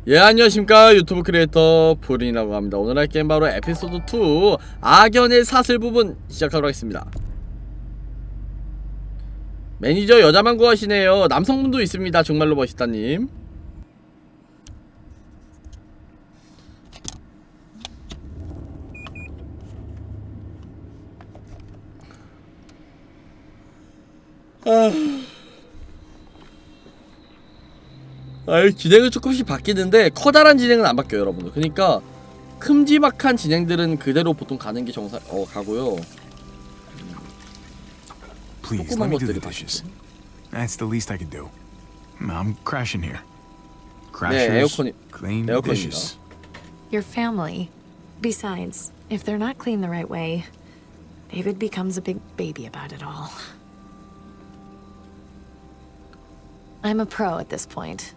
예, 안녕하십니까. 유튜브 크리에이터 브린이라고 합니다. 오늘 할 게임 바로 에피소드 2 악연의 사슬 부분 시작하도록 하겠습니다. 매니저 여자만 구하시네요. 남성분도 있습니다. 정말로 멋있다님. 진행은 조금씩 바뀌는데 커다란 진행은 안 바뀌어요, 여러분들. 그러니까 큼지막한 진행들은 그대로 보통 가는 게 가고요. Please let me do the dishes. That's the least I can do. I'm crashing here. Crashers, clean dishes. Your family. Besides, if they're not clean the right way, David becomes a big baby about it all. I'm a pro at this point.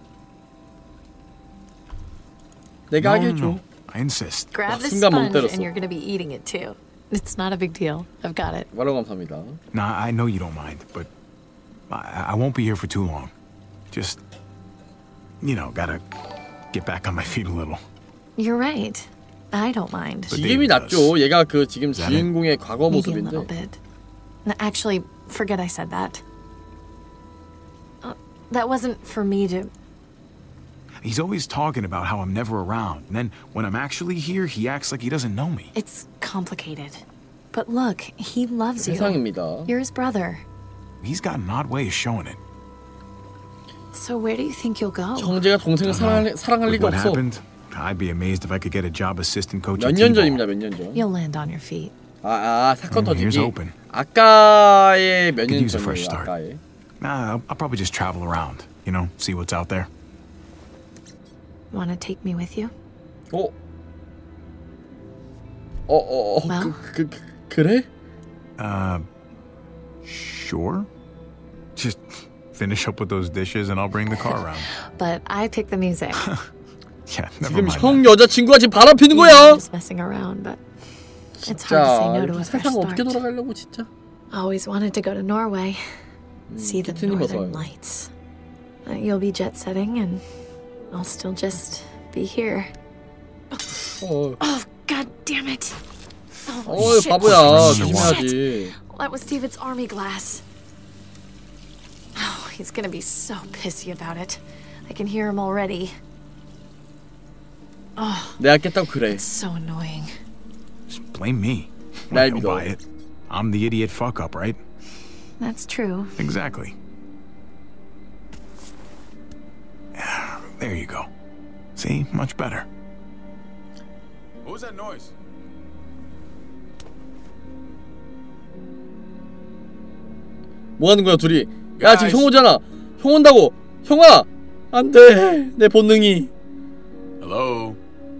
내가 하게 해줘. I insist. Grab the sponge and you're gonna be eating it too. It's not a big deal. I've got it. 말로 감사합니다. Nah, I know you don't mind, but I won't be here for too long. Just, you know, gotta get back on my feet a little. You're right. I don't mind. 지금이 낫죠. 얘가 그 지금 주인공의 과거 모습인데. Maybe a little bit. Actually, forget I said that. That wasn't for me to... He's always talking about how I'm never around, and then when I'm actually here, he acts like he doesn't know me. It's complicated. But look, he loves you. 세상입니다. You're his brother. He's got an odd way of showing it. So where do you think you'll go? 형제가 동생을 사랑할 리가 없어. I'd be amazed if I could get a job assistant coach. 몇 년 전입니다, 몇 년 전. You'll land on your feet. 사건 터지기. 아까의 몇 년 전이에요, 아까의. I'll probably just travel around, you know, see what's out there. Wanna take me with you? 그래? Sure. Just finish up with those dishes and I'll bring the car around. But I pick the music. Yeah, never mind. 지금 형 여자친구가 지금 바람 피는 거야. Just messing around, but it's hard to say no to a fresh 세상 어떻게 start. 돌아가려고 진짜. Always wanted to go to Norway, see the northern lights. You'll be jet setting, and I'll still just be here. Oh, God damn it! Shit. 바보야. 조심해야지. That was David's army glass. Oh, he's gonna be so pissy about it. I can hear him already. Oh, 내가 깼다고 그래. it's so annoying. Just blame me. 날 I'll 믿어. buy it. I'm the idiot fuck up, right? That's true. Exactly. There you go. See? Much better. What was that noise? 뭐 하는 거야, 둘이? 야, 지금 형 오잖아. 형 온다고. 형아! 안 돼. 내 본능이. Hello?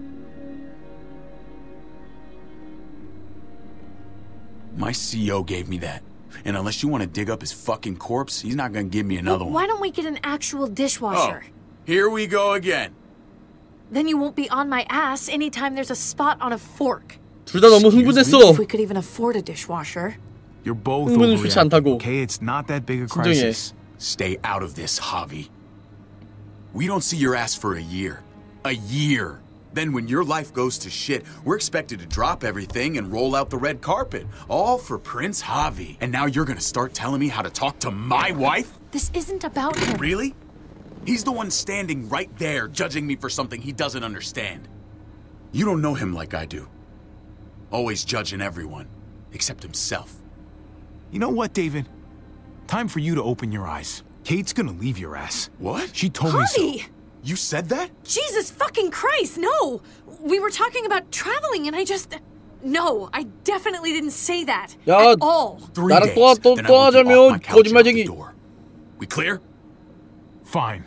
My CO gave me that. And unless you want to dig up his fucking corpse, he's not gonna give me another one. Why don't we get an actual dishwasher? Oh, here we go again. Then you won't be on my ass anytime there's a spot on a fork. 둘 다 너무 흥분했어. If we could even afford a dishwasher. You're both 흥분은 좋지 않다고. okay? It's not that big a 진정해. crisis. Stay out of this, Javi. We don't see your ass for a year. A year. Then when your life goes to shit, we're expected to drop everything and roll out the red carpet. All for Prince Javi. And now you're gonna start telling me how to talk to my wife? This isn't about him. Really? He's the one standing right there, judging me for something he doesn't understand. You don't know him like I do. Always judging everyone, except himself. You know what, David? Time for you to open your eyes. Kate's gonna leave your ass. What? She told me so. Javi! You said that? Jesus fucking Christ, no! We were talking about traveling and I just... No, I definitely didn't say that. 야, at all. 3 나랑 days, 또 then I want you off 하자면 my couch and out the 거짓말쟁이. door. We clear? Fine.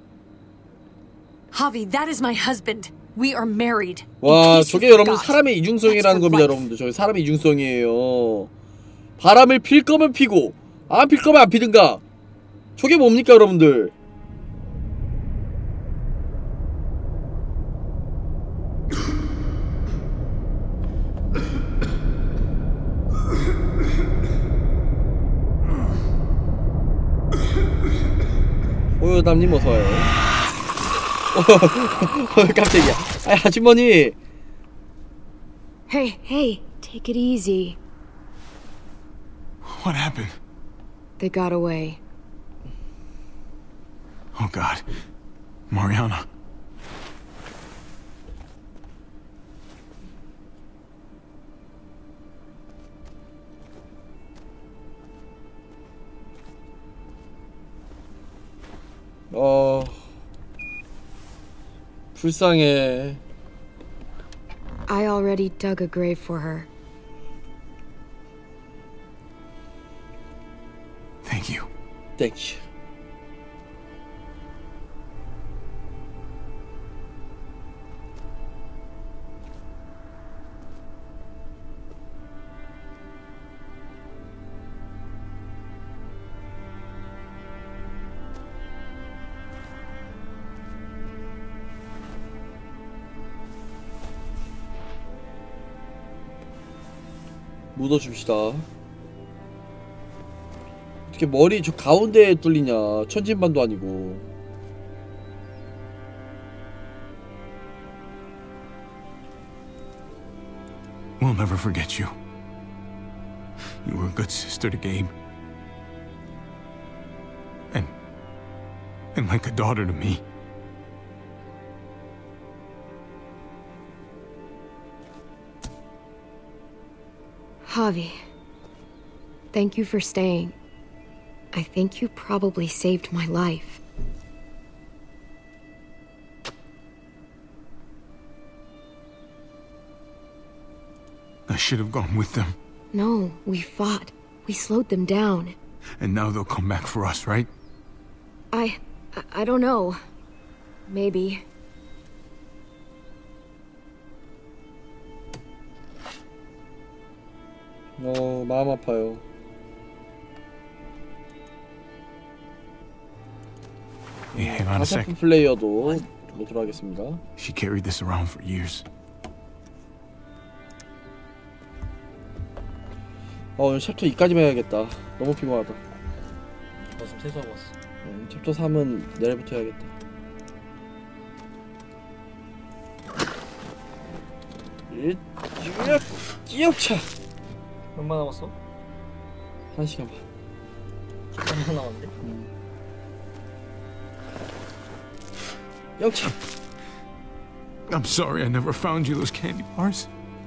Javi, that is my husband. We are married. 와, 저게 여러분 사람의 이중성이라는 겁니다, 여러분들. 저게 사람의 이중성이에요. 바람을 필 거면 피고 안 필 거면 안 피든가. 저게 뭡니까, 여러분들? 호요담님 어서와요. 깜짝이야. 아, 아주머니. Hey, take it easy. What happened? They got away. Oh, God. Mariana. 불쌍해. I already dug a grave for her. Thank you. Thank you. 묻어줍시다. 어떻게 머리 저 가운데에 뚫리냐. 천진반도 아니고. We'll never forget you. You were a good sister to Gabe. And like a daughter to me. Javi, thank you for staying. I think you probably saved my life. I should have gone with them. No, we fought. We slowed them down. And now they'll come back for us, right? I don't know. Maybe. 마음 아파요. Hey, hang on a sec. 가사프 플레이어도 보도록 하겠습니다. She carried this around for years. 오늘 챕터 2까지만 해야겠다. 너무 피곤하다. 지금 세수하고 왔어. 챕터 3은 내일부터 해야겠다. 끼역차. 얼마 남았어? 1시간 반. 얼마 남았는데? 영차. I'm sorry I never found you those candy bars.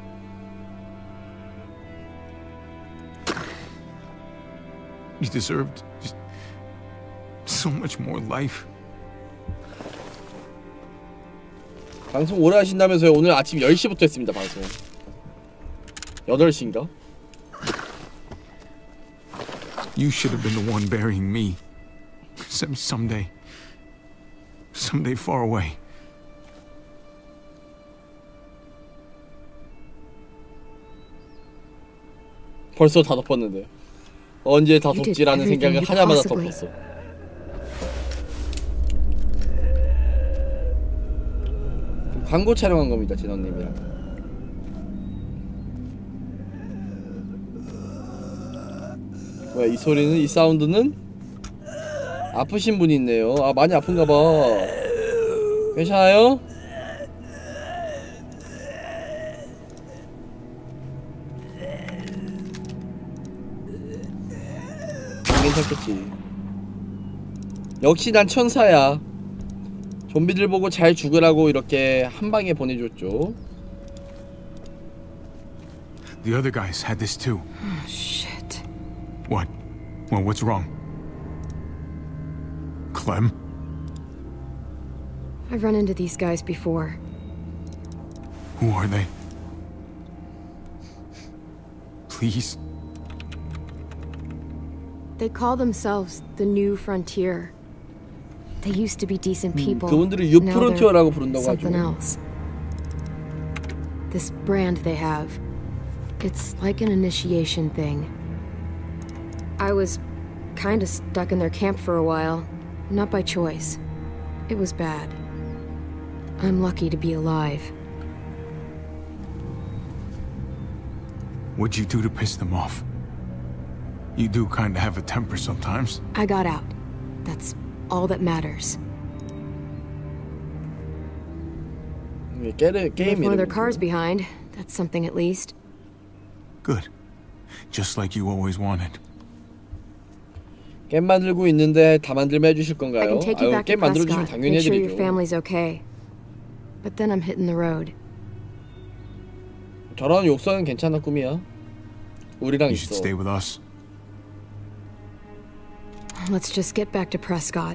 You deserved just so much more life. 방송 오래 하신다면서요. 오늘 아침 10시부터 했습니다. 방송 8시인가? You should have been the one burying me. Someday far away. 벌써 다 덮었는데 언제 다 덮지라는 생각을 하자마자 덮었어. 광고 촬영한 겁니다, 진원님이랑. 뭐야, 이 소리는, 이 사운드는? 아프신 분이 있네요. 아, 많이 아픈가 봐. 괜찮아요? 괜찮겠지. 역시 난 천사야. 좀비들 보고 잘 죽으라고 이렇게 한 방에 보내줬죠. The other guys had this too. Oh, shit. What? Well, what's wrong? Clem? I've run into these guys before. Who are they? Please? They call themselves the New Frontier. They used to be decent people. 그분들을 Now 유프론티어라고 they're 부른다고 something 하죠. else. This brand they have. It's like an initiation thing. I was kinda stuck in their camp for a while. Not by choice. It was bad. I'm lucky to be alive. What'd you do to piss them off? You do kinda have a temper sometimes. I got out. That's all that matters. 게임 One of their cars 이름이죠. behind. That's something at least. Good. Just like you always wanted. 게임 만들고 있는데 다 만들면 해주실 I 건가요? can take you 아유, back to 게임 만들어주시면 Prescott. 당연히 Make sure your 해드리죠. family's okay. But then I'm hitting the road. 저런 욕설은 괜찮아 꿈이야. 우리랑 You should 있어. stay with us. Let's just get back to Prescott.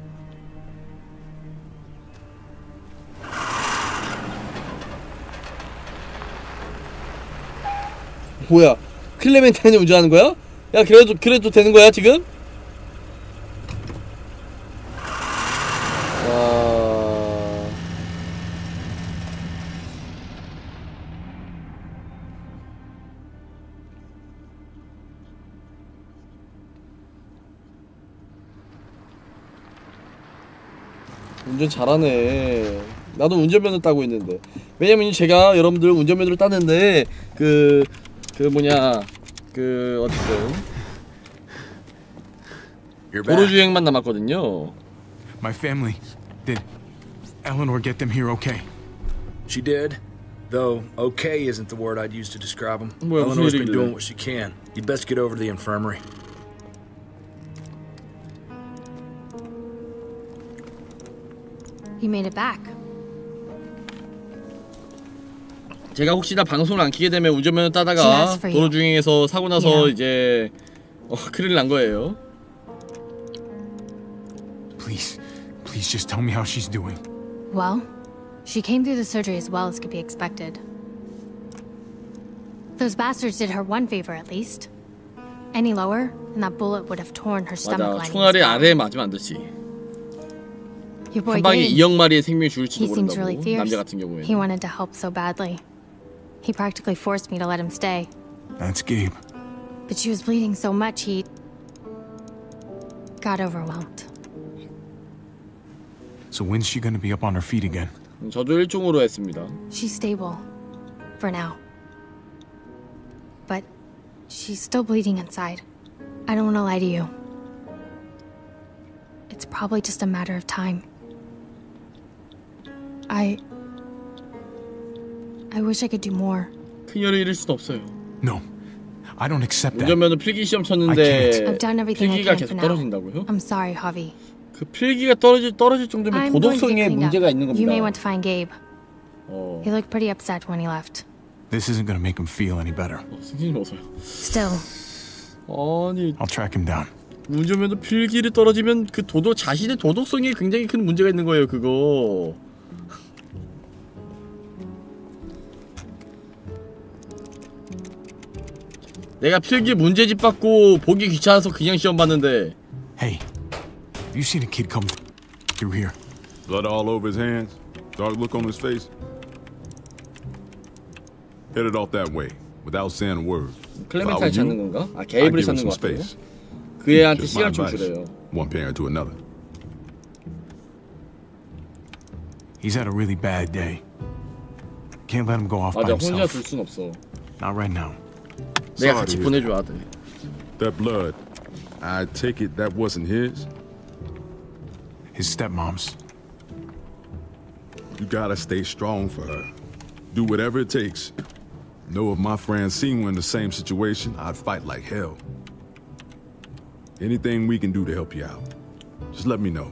뭐야? 클레멘타인이 운전하는 거야? 야 그래도 되는 거야 지금? 와... 운전 잘하네. 나도 운전면허 따고 있는데. 왜냐면 제가 여러분들 운전면허를 땄는데 어쨌든 You're 도로 back. 주행만 남았거든요. My family. Did Eleanor get them here okay? She did. Though okay isn't the word I'd use to describe them. 뭐야, 무슨 Eleanor's been 일이길래? doing what she can. You'd best get over to the infirmary. You made it back. 제가 혹시나 방송을 안 키게 되면 운전면허 따다가 She asked for 도로 you. 주행해서 사고 나서 Yeah. 이제 큰일 난 거예요. Please just tell me how she's doing. Well, she came through the surgery as well as could be expected. Those bastards did her one favor at least. Any lower, and that bullet would have torn her stomach 맞아, lining. 총알이 as well. 아래에 맞으면 안 되지. Your boy 한 방에 Gabe, 2억 마리의 생명이 죽을지도 he seems really 모른다고. fierce. 남자 같은 경우에는. He wanted to help so badly. He practically forced me to let him stay. That's Gabe. But she was bleeding so much he got overwhelmed. So when's she gonna be up on her feet again? 저도 일종으로 했습니다. She's stable. For now. But she's still bleeding inside. I don't want to lie to you. It's probably just a matter of time. I wish I could do more. 그녀를 잃을 순 없어요. No, I don't accept that. 운전면허 필기 시험 I 쳤는데 I've done everything I 필기가 can for 계속 now. 떨어진다고요? I'm sorry, Javi. 그 필기가 떨어질 정도면 I'm going to get 도덕성에 cleaned up. 문제가 있는 You may 겁니다. want to find Gabe. He looked pretty upset when he left. This isn't gonna make him feel any better. 승진이 어서요. Still, 아니 I'll track him down. 운전면허 필기를 떨어지면 그 자신의 도덕성에 굉장히 큰 문제가 있는 거예요. 그거. 내가 필기 문제집 받고 보기 귀찮아서 그냥 시험 봤는데. Hey, you seen a kid come through here? Blood all over his hands, dark look on his face. Headed off that way, without saying a word. 클레멘타인 찾는 건가? 아 I'd 게이블을 give him 찾는 some 것 같아요. space. 그 애한테 Just my 시간 좀 advice. 주래요. One parent to another. He's had a really bad day. Can't let him go off by 맞아, 혼자 himself. 둘 순 없어. Not right now. 내가 Sorry 같이 to hear 보내줘야 돼. That blood, I take it that wasn't his? His stepmom's. You gotta stay strong for her. Do whatever it takes. Know if my friend seen one in the same situation, I'd fight like hell. Anything we can do to help you out. Just let me know.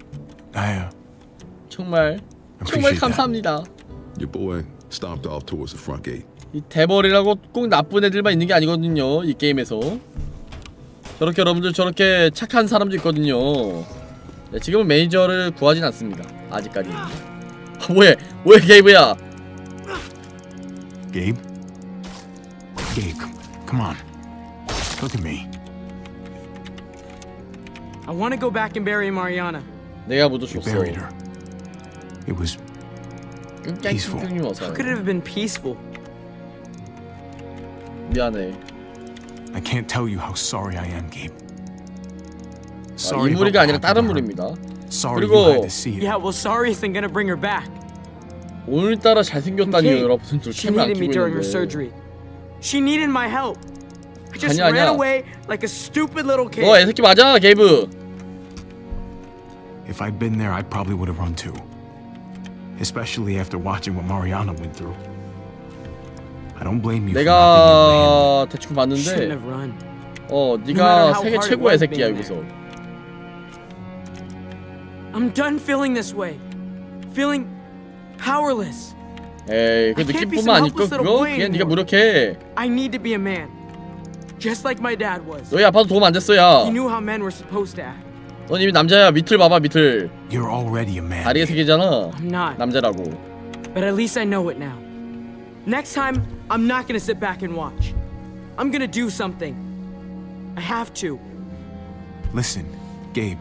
정말 Appreciate that. 감사합니다. Your boy stomped off towards the front gate. 이 대벌이라고 꼭 나쁜 애들만 있는 게 아니거든요. 이 게임에서 저렇게 여러분들 저렇게 착한 사람도 있거든요. 네, 지금은 매니저를 구하진 않습니다. 아직까지는. 뭐해 게이브야. Gabe? Gabe, come on. Look at me. I want to go back and bury Mariana. 내가 You 묻어줬어. buried her. It was peaceful. How could it have been peaceful? 미안해. I can't tell you how sorry I am, Gabe. 이 Sorry about 무리가 what 아니라 다른 happened to her. 무리입니다. Sorry 그리고 you had to see it. Yeah, well, sorry isn't gonna bring her back. 오늘따라 잘생겼다니요. Kate, 여러분들 she 캠을 안 needed me 끼고 during her 있는데. surgery. She needed my help. I just 아니야, ran 아니야. away like a stupid little kid. 너 애새끼 맞아 게이브. If I'd been there, I probably would have run too. especially after watching what Mariana went through. I don't blame you for not 내가 대충 Shouldn't 봤는데 have run. 네가 세계 최고의 새끼야 여기서. I'm done feeling this way. Feeling powerless. 에이 그 느낌뿐만 아닐까 그거? 그냥 네가 무력해. I need to be a man. Just like my dad was. 너희 아빠도 도움 안 됐어 야. He knew how men were supposed to act. 넌 이미 남자야. 밑을 봐봐 밑을. You're already a man. 다리에 세 개잖아. I'm not. 남자라고. But at least I know it now. Next time, I'm not gonna sit back and watch. I'm gonna do something. I have to. Listen, Gabe.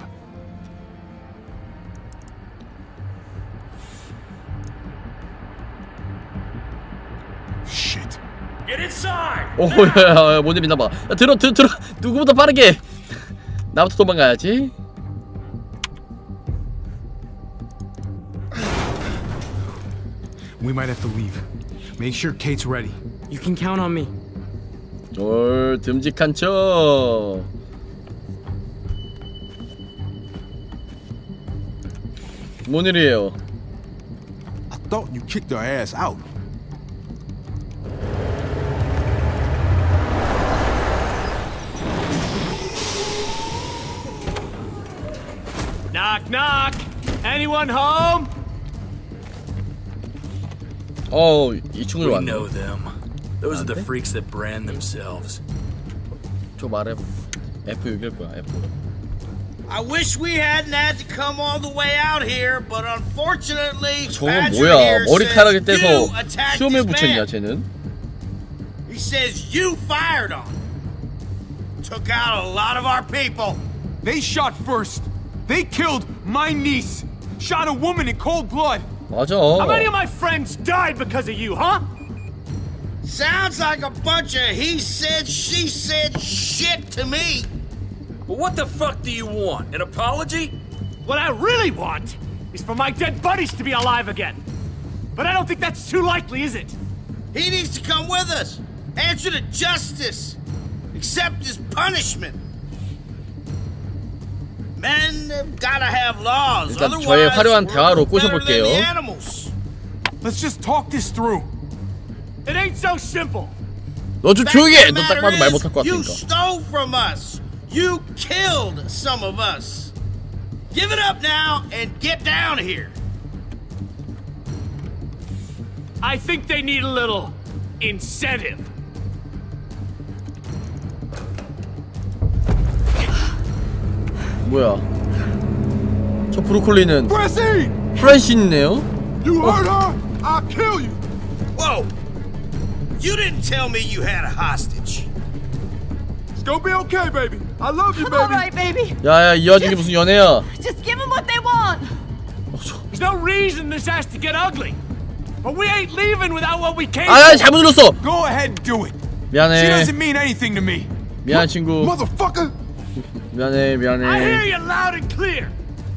Shit. Get inside! 오야 뭔 일 있나 봐. 야, 들어 누구보다 빠르게. 나부터 도망가야지. We might have to leave. Make sure Kate's ready. You can count on me. 듬직한 척. 뭔 일이에요? I thought you kicked her ass out. Knock, knock! Anyone home? 2층으로 We 왔네. know them. Those are the freaks that brand themselves. 저 말해. F6일 거야. F. I wish we hadn't had to come all the way out here, but unfortunately, 저건 Badger 뭐야? here 머리카락을 says 떼서 you attacked 수염에 his 붙였냐 man. 쟤는? He says you fired on him. Took out a lot of our people. They shot first. They killed my niece. Shot a woman in cold blood. 맞아. How many of my friends died because of you, huh? Sounds like a bunch of he said, she said shit to me. But what the fuck do you want? An apology? What I really want is for my dead buddies to be alive again. But I don't think that's too likely, is it? He needs to come with us. Answer to justice. Accept his punishment. Men have gotta have laws. 일단 Otherwise, 저의 화려한 we're 대화로 no better than 꼬셔볼게요. the animals. Let's just talk this through. It ain't so simple. 너 좀 조용히 해. 너 딱 Fact 봐도 of 말 the 못할 것 matter is, you 같으니까. stole from us. You killed some of us. Give it up now and get down here. I think they need a little incentive. 뭐야? 저 브로콜리는 Francine! 프란신이네요? You hurt her? I'll kill you! Whoa! You didn't tell me you had a hostage. It's gonna be okay, baby. I love you, baby. All right, baby. 야야 이 와중에 무슨 연애야? Just give them what they want. There's no reason this has to get ugly. But we ain't leaving without what we came 아 for. 잘못 눌렀어. Go ahead and do it. She 미안해. doesn't mean anything to me. 미안 친구. Motherfucker! 미안해 I hear 미안해. you loud and clear.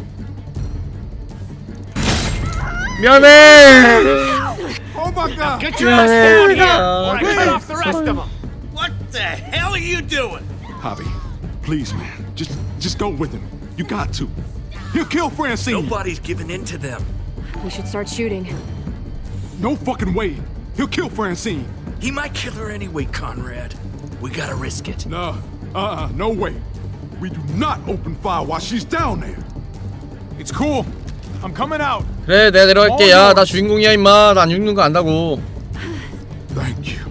미안해. Oh my god! Get your ass down here, Yeah. or I cut off the rest of them. What the hell are you doing? Javi, please, man. Just go with him. You got to. He'll kill Francine. Nobody's giving in to them. We should start shooting. No fucking way. He'll kill Francine. He might kill her anyway, Conrad. We gotta risk it. No. No way. We do not open fire while she's down there. It's cool. I'm coming out. 그래 내가 내려갈게. 야 나 주인공이야 임마. 난 죽는 거 안다고. Thank you.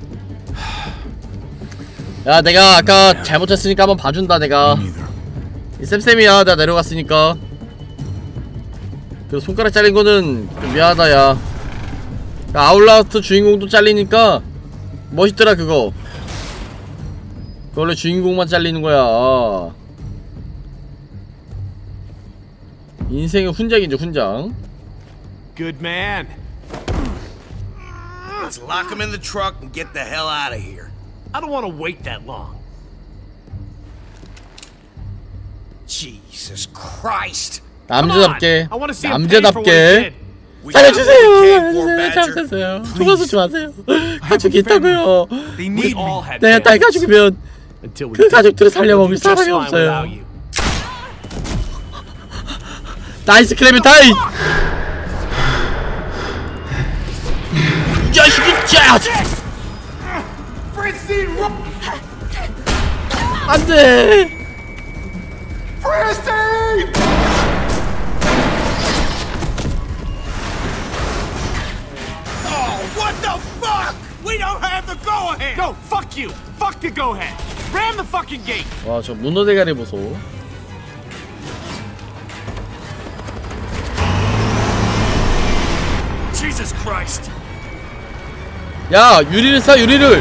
야 내가 아까 잘못했으니까 한번 봐준다 내가. 이 쌤쌤이야 내가 내려갔으니까. 그 손가락 잘린 거는 좀 미안하다 야. 아울라스트 주인공도 잘리니까 멋있더라 그거. 그 원래 주인공만 잘리는 거야. 인생의 훈장이죠 훈장. Good man. Let's lock him in the truck and get the hell out of here. I don't want to wait that long. Jesus Christ. 남자답게 I want to see him pay for what he did. 남자답게 살려주세요. 잘못했어요. 죽어서 좋아하세요. 가족이 있다고요. We all had 내가 딸 가족이면 Until we 그 가족들을 살려먹을 just 사람이 fine 없어요. without you. 나이스 클레멘타인. 자식이 짜! 안돼! Oh, what the fuck? We don't have the go-ahead! No, fuck you! Fuck the go-ahead! Ram the fucking gate! 와, 저 문어 대가리 보소. Jesus Christ! 야, 유리를 쏴, 유리를!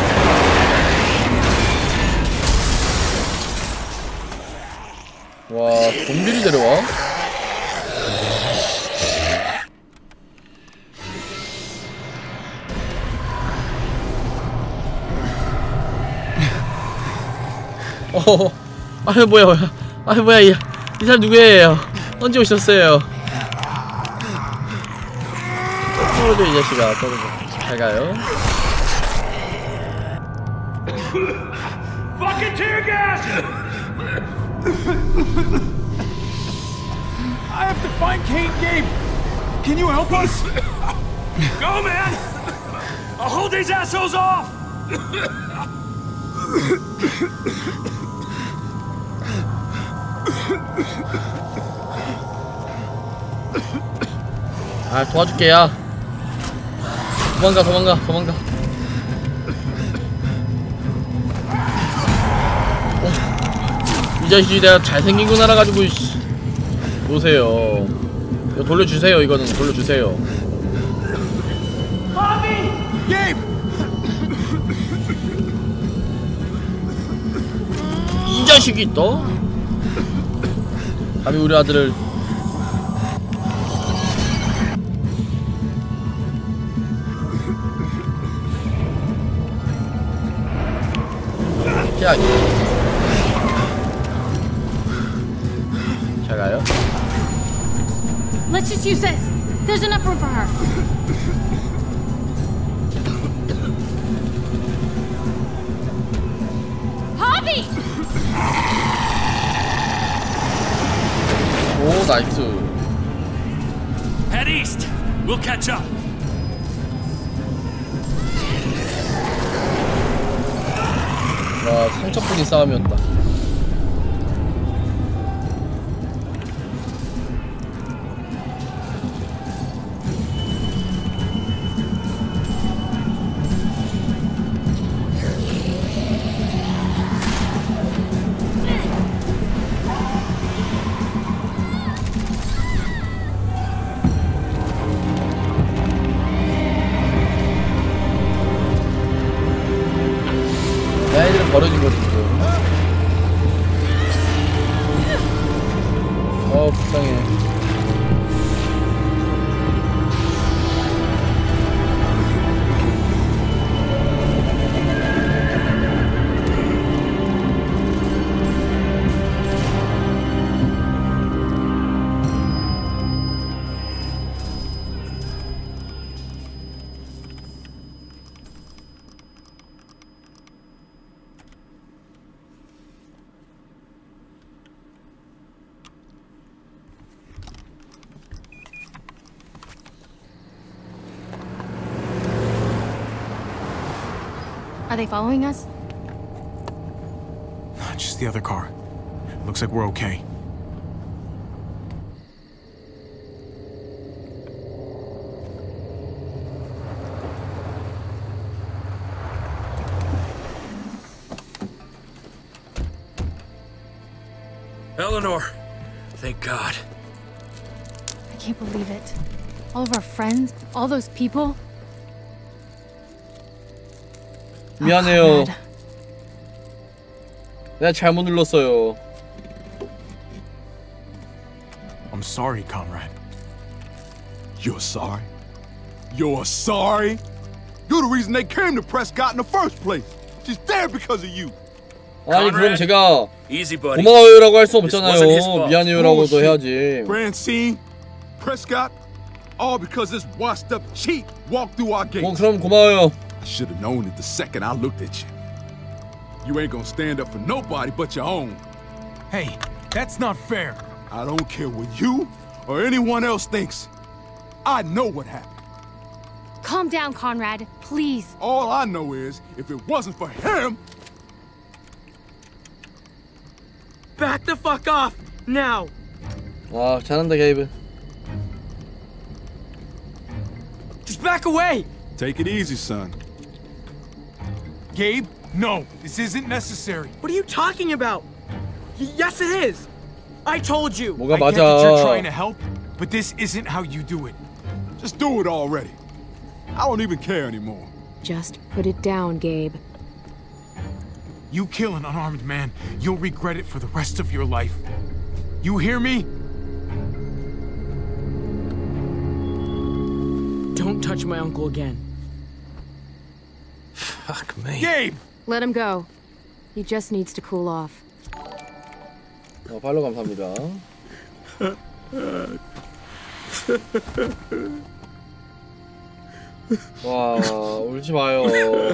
와, 좀비를 데려와? 아유 뭐야 아유 뭐야 이 사람 누구예요? 언제 오셨어요? 떨어져 이 자식아 떨어져. 잘 가요. Fucking tear gas! I have to find Kane Gabe. Can you help us? Go, man! I'll hold these assholes off! 아 도와줄게 야. 도망가 도망가 도망가. 이 자식이 내가 잘생긴 거 알아가지고 보세요. 이거 돌려주세요. 이거는 돌려주세요. 이 자식이 또 감히 우리 아들을 야, 잘 가요. Let's just use this. There's enough room for her. Javi! 오, 나이스. Head east. We'll catch up. 와, 상처뿐인 싸움이었다. 애들은 버려진 거지 지금. 불쌍해. Are they following us? Just the other car. Looks like we're okay. Eleanor, thank God. I can't believe it. All of our friends, all those people. 미안해요. 내가 잘못 눌렀어요. I'm sorry, Conrad. You're sorry? You're sorry? You're the reason they came to Prescott in the first place. She's there because of you. 아니 그럼 제가 Easy, buddy. 고마워요라고 할 수 없잖아요. 미안해요라고도 해야지. Francine, Prescott, all because this washed-up cheat walked through our gates. 그럼 고마워요. I should have known it the second I looked at you. You ain't gonna stand up for nobody but your own. Hey, that's not fair. I don't care what you or anyone else thinks. I know what happened. Calm down, Conrad. Please. All I know is, if it wasn't for him... Back the fuck off! Now! 아, 잘한다, 게이브. Just back away! Take it easy, son. Gabe, no, this isn't necessary. What are you talking about? Yes, it is! I told you! 뭐가 I get 맞아. that you're trying to help, but this isn't how you do it. Just do it already. I don't even care anymore. Just put it down, Gabe. You kill an unarmed man, you'll regret it for the rest of your life. You hear me? Don't touch my uncle again. Fuck me. Gabe! Let him go. He just needs to cool off. 팔로우 감사합니다. 와, 울지 마요.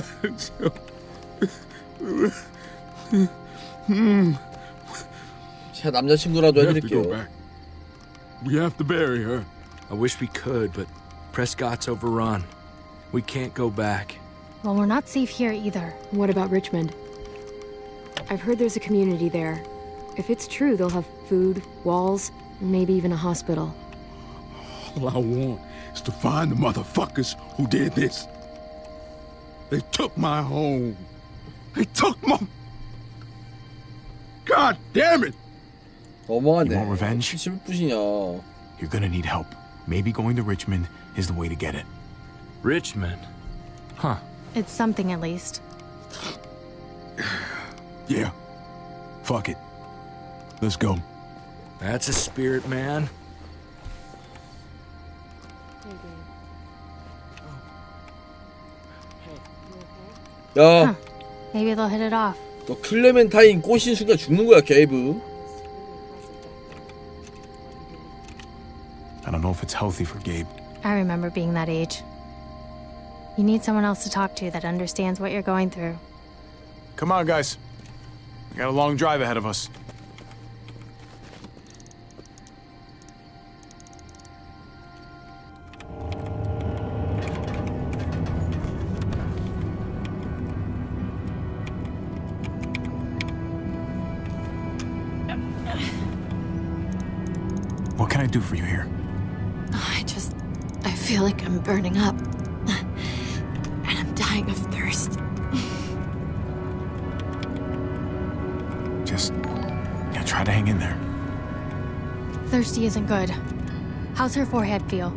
제가 남자친구라도 해드릴게요. We have to bury her. I wish we could, but Prescott's overrun. We can't go back. Well, we're not safe here either. What about Richmond? I've heard there's a community there. If it's true, they'll have food, walls, maybe even a hospital. All I want is to find the motherfuckers who did this. They took my home. They took my... God damn it! 너무하네. You want revenge? 심부시냐. You're gonna need help. Maybe going to Richmond is the way to get it. Richmond? Huh. It's something at least. Yeah. Fuck it. Let's go. That's a spirit, man. 야, Maybe they'll hit it off. 너 클레멘타인 꼬신 순간 죽는 거야, 게이브. I don't know if it's healthy for Gabe. I remember being that age. You need someone else to talk to that understands what you're going through. Come on, guys. We got a long drive ahead of us. What can I do for you here? I feel like I'm burning up. And I'm dying of thirst. Just, try to hang in there. Thirsty isn't good. How's her forehead feel?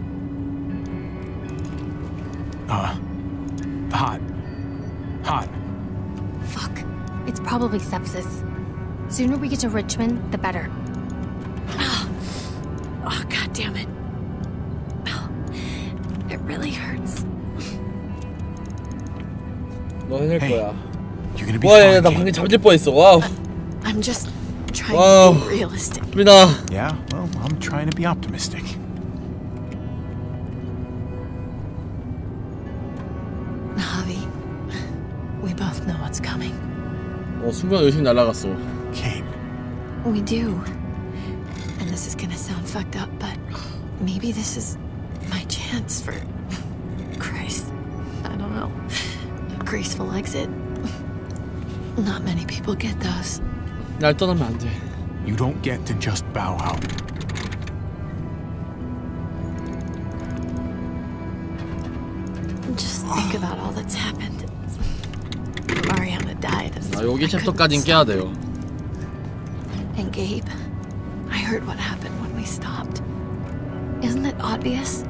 Hot. Hot. Fuck. It's probably sepsis. Sooner we get to Richmond, the better. Oh, God damn it. It really hurts. 너 해낼 거야. You're gonna be 와, fine. 나 방금 잠들 뻔했어. 와우. I'm just trying Wow. to be realistic. 미나. Yeah, well, I'm trying to be optimistic. Javi, we both know what's coming. 순간 의식 날아갔어. Gabe. We do. And this is gonna sound fucked up, but maybe this is my chance for... Christ. I don't know. A graceful exit. Not many people get those. 날 떠나면 안 돼. You don't get to just bow out. Just think about all that's happened. Mariana died of... 아, 여기 챕터까진 깨야 돼요. And Gabe, I heard what happened when we stopped. Isn't it obvious?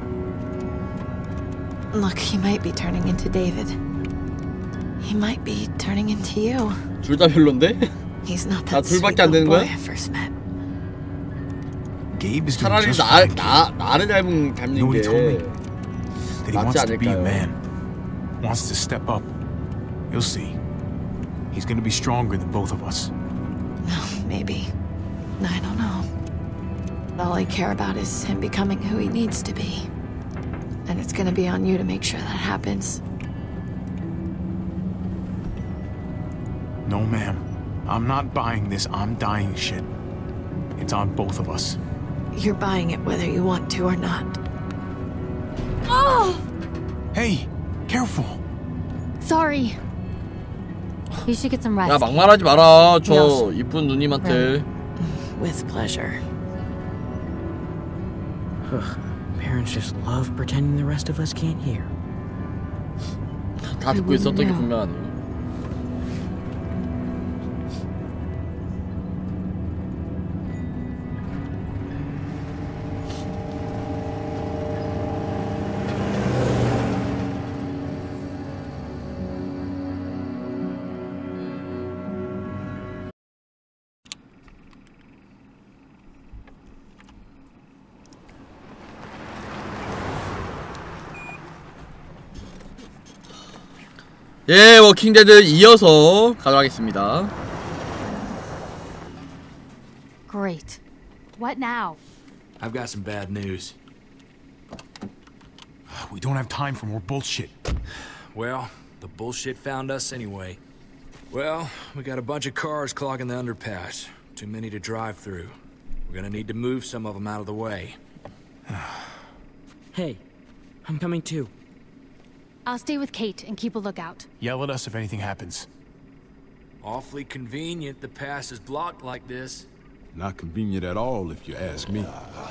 Look, he might be turning into David. He might be turning into you. 둘 다 별론데? He's not 다 that sweet 둘밖에 안 little 되는 boy 거야? I first met. Gabe is doing 차라리 just fine. 나를 닮은 You know what he told me? 게 That he 낫지 wants to be a 않을까요? man. Wants to step up. You'll see. He's gonna be stronger than both of us. Maybe. I don't know. All I care about is him becoming who he needs to be. And it's gonna be on you to make sure that happens. No, ma'am. I'm not buying this I'm dying shit. It's on both of us. You're buying it whether you want to or not. Oh! Hey, Hey, careful. Sorry. You should get some rest. 야 막말하지 마라. 저 이쁜 누님한테. With pleasure. Parents just love pretending the rest of us can't hear. 다 듣고 있었던 게 분명하네요. 예, 워킹데드 이어서 가져가겠습니다. Great. What now? I've got some bad news. We don't have time for more bullshit. Well, the bullshit found us anyway. Well, we got a bunch of cars clogging the underpass. Too many to drive through. We're gonna need to move some of them out of the way. Hey, I'm coming too. I'll stay with Kate and keep a lookout. Yell at us if anything happens. Awfully convenient the pass is blocked like this. Not convenient at all, if you ask me.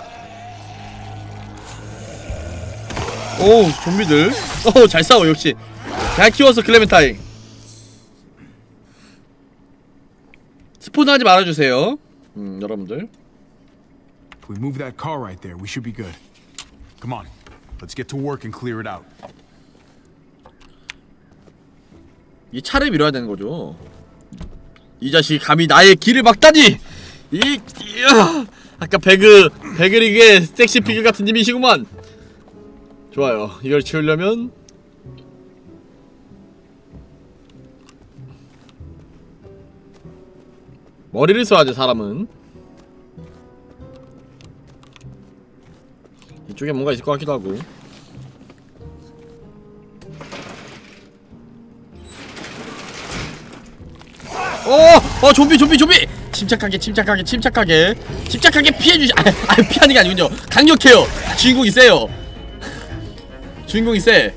오, 좀비들. 오, 잘 싸워 역시. 잘 키워서 클레멘타인. 스폰하지 말아주세요. 여러분들. If we move that car right there, we should be good. Come on, let's get to work and clear it out. 이 차를 밀어야 되는 거죠. 이 자식이 감히 나의 길을 막다니! 아까 배그리그의 섹시 피글 같은 님이시구만. 좋아요. 이걸 치우려면 머리를 써야 돼, 사람은. 이쪽에 뭔가 있을 것 같기도 하고. 좀비! 침착하게 피해주시. 피하는 게 아니군요. 강력해요. 주인공이 세요. 주인공이 세.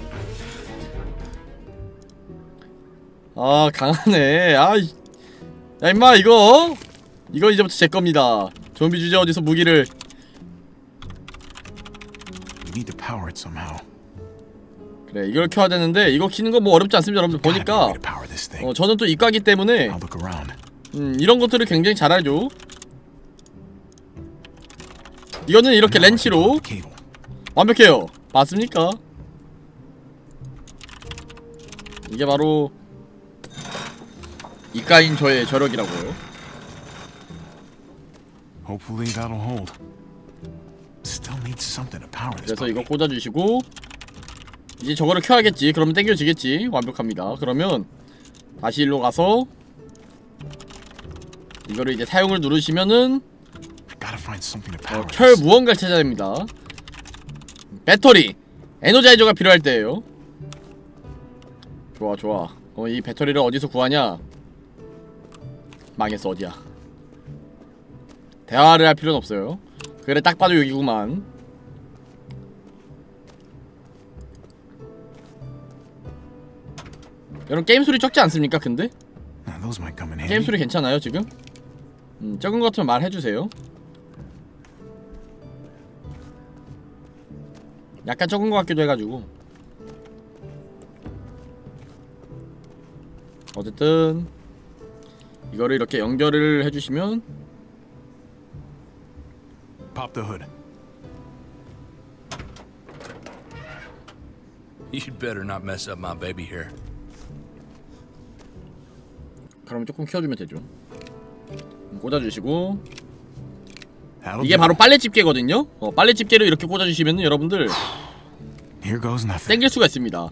강하네. 야 임마 이거 이제부터 제 겁니다. 좀비 주제 어디서 무기를. We need to power it somehow. 그래, 이걸 켜야 되는데 이거 키는 거 뭐 어렵지 않습니다, 여러분들. 보니까 저는 또 이과기 때문에 이런 것들을 굉장히 잘 알죠. 이거는 이렇게 렌치로 완벽해요. 맞습니까? 이게 바로 이과인 저의 저력이라고요. Hopefully that'll hold. Still need something to power this. 그래서 이거 꽂아주시고 이제 저거를 켜야겠지. 그러면 땡겨지겠지. 완벽합니다. 그러면 다시 일로 가서 이거를 이제 사용을 누르시면은 켤 무언가를 찾아야 됩니다. 배터리! 에너자이저가 필요할 때예요. 좋아. 이 배터리를 어디서 구하냐? 망했어. 어디야? 대화를 할 필요는 없어요. 그래, 딱 봐도 여기구만. 여러분 게임 소리 적지 않습니까? 근데? 게임 소리 괜찮아요 지금? 적은 것 같으면 말해주세요. 약간 적은 것 같기도 해가지고. 어쨌든 이거를 이렇게 연결을 해주시면 Pop the hood. You'd better not mess up my baby here. 그럼 조금 키워주면 되죠. 꽂아주시고 이게 바로 빨래집게거든요. 빨래집게를 이렇게 꽂아주시면 여러분들 땡길 수가 있습니다.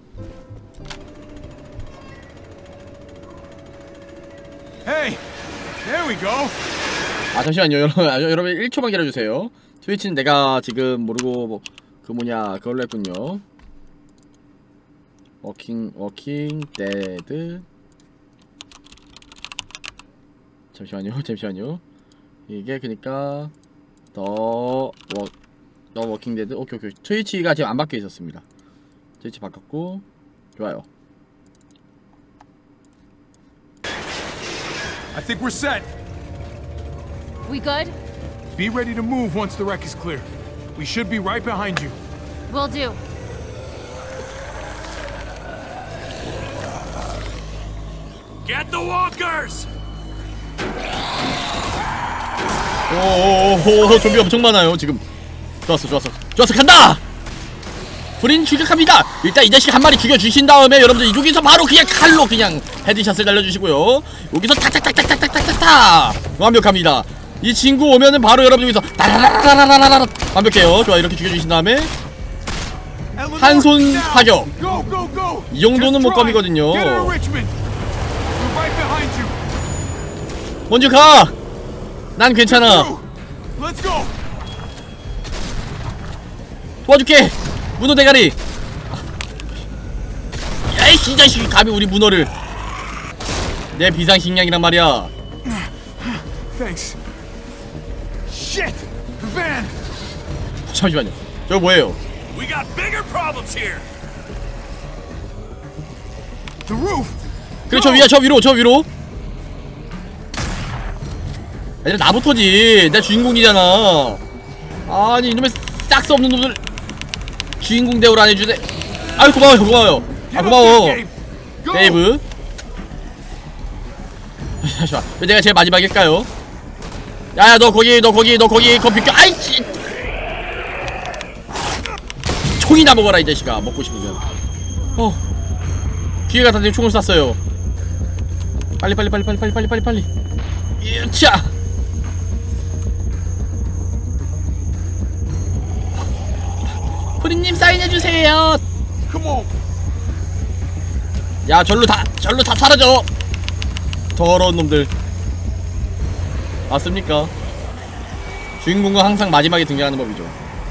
Hey, there we go. 잠시만요. 여러분 1초만 기다려주세요. 트위치는 내가 지금 모르고 그걸로 했군요. 워킹 데드. 잠시만요. 이게 그니까 더 워킹 데드. 오케이. 트위치가 지금 안 바뀌어 있었습니다. 스위치 바꿨고 좋아요. I think we're set. We good? Be ready to move once the wreck is clear. We should be right behind you. Will do. Get the walkers! 오오오 좀비 엄청 많아요 지금. 좋았어 간다! 불인 출격합니다. 일단 이 자식 한 마리 죽여주신 다음에 여러분들 여기서 바로 그냥 칼로 그냥 헤드샷을 날려주시고요. 여기서 탁탁탁탁탁탁탁탁 완벽합니다. 이 친구 오면은 바로 여러분 여기서 따라라라라라라 완벽해요. 좋아, 이렇게 죽여주신 다음에 한 손 사격. 이 정도는 목검이거든요. 먼저 가! 난 괜찮아. 도와줄게! 문어 대가리! 야이씨, 이 자식이 감히 우리 문어를. 내 비상식량이란 말이야. Thanks. Shit! Van! 잠시만요. 저거 뭐예요? We got bigger problems here. The roof! 그래, 저 위야, 저 위로. 아니, 나부터지. 내가 주인공이잖아. 아니, 이놈의 싹스 없는 놈들 주인공 대우를 안 해주네. 아유, 고마워요. 아, 고마워. 데이브. 잠시만. 왜 내가 제일 마지막일까요? 야야, 너 거기 비켜. 아이씨. 총이나 먹어라, 이 자식아. 먹고 싶으면. 기회가 닿는데 총을 쐈어요. 빨리. 자. 프리님 사인해주세요. 야, 절로 다 사라져. 더러운 놈들. 맞습니까? 주인공은 항상 마지막에 등장하는 법이죠.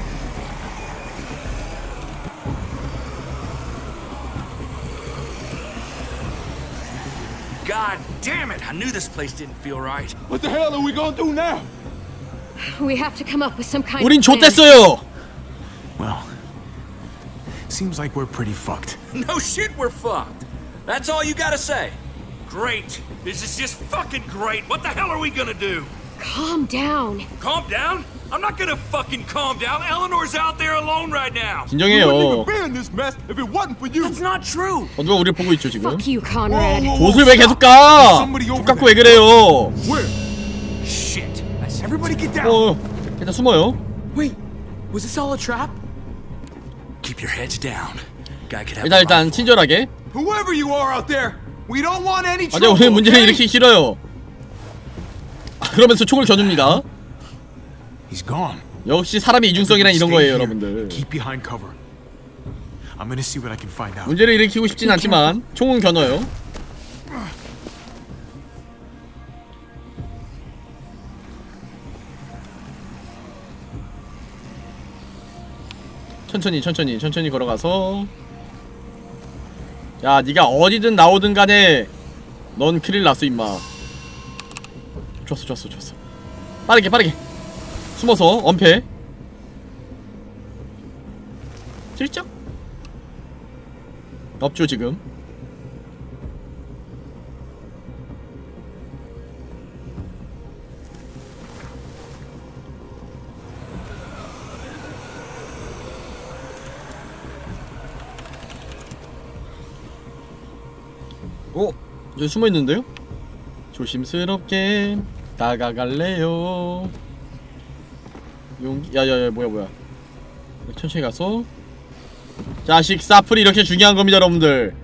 God damn it! I knew this place didn't feel right. What the hell are we gonna do now? We have to come up with some kind 우린 of plan. 좆됐어요. Well, seems like we're pretty fucked. No shit, we're fucked. That's all you gotta say. Great. This is just fucking great. What the hell are we gonna do? Calm down. Calm down? I'm not gonna fucking calm down. Eleanor's out there alone right now. 진정해요. That's not true. 누가 우리를 보고 있죠 지금? Fuck you, Conrad. 좆을 왜 계속 가? 족 갖고 왜 그래요? Shit. Everybody get down. 일단 숨어요. Wait, was this all a trap? Keep your heads down. Guy could have. 일단 친절하게. Whoever you are out there, we don't want any 아니, trouble. 오늘 문제는 일으키기 싫어요. 그러면서 총을 겨줍니다. He's gone. 역시 사람의 이중성이란 이런 거예요, 여러분들. Keep behind cover. I'm gonna see what I can find out. 문제를 일으키고 싶진 않지만 총은 겨눠요. 천천히 걸어가서. 야, 네가 어디든 나오든 간에 넌 큰일 났어, 임마. 좋았어. 빠르게 숨어서 엄폐. 슬쩍? 없죠 지금. 여기 숨어있는데요? 조심스럽게 다가갈래요. 용기. 야야야, 뭐야. 천천히 가서. 자식 사플이 이렇게 중요한 겁니다, 여러분들.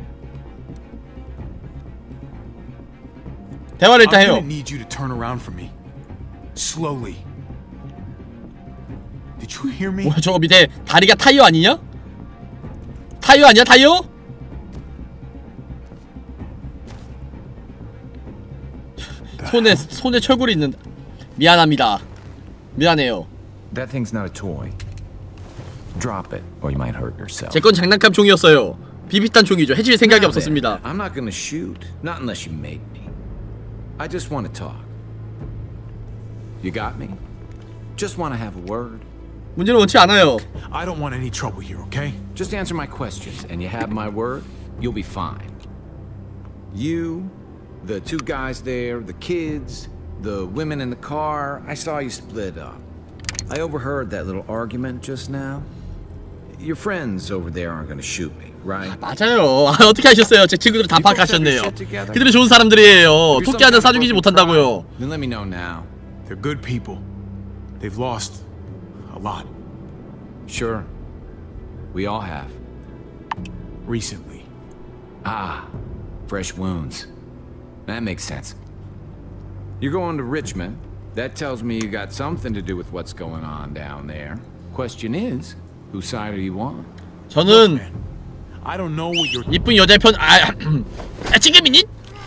대화를 일단 해요. I'm gonna need you to turn around for me. Slowly. Did you hear me? 뭐야, 저거 밑에 다리가 타이어 아니냐? 타이어 아니야, 타이어? 손에 철골이 있는데. 미안합니다. 미안해요. That thing's not a toy. Drop it, or you might hurt yourself. 제 건 장난감 총이었어요. 비비탄 총이죠. 해칠 생각이 없었습니다. I'm not gonna shoot, not unless you make me. I just want to talk. You got me? Just want to have a word. 문제는 원치 않아요. I don't want any trouble here, okay? Just answer my questions, and you have my word, you'll be fine. You, the two guys there, the kids, the women in the car, I saw you split up. I overheard that little argument just now. Your friends over there aren't gonna shoot me, right? 맞아요. 어떻게 하셨어요? 제 친구들 다 파악하셨네요. 그들이 좋은 사람들이에요. 토끼 한 잔 사주기지 못한다고요. Then let me know now. They're good people. They've lost a lot. Sure. We all have. Recently. Ah, fresh wounds. That makes sense. You're going to Richmond. That tells me you got something to do with what's going on down there. Question is, whose side are you on? 저는 I don't know what you're 이쁜 여자의 편 지금이니?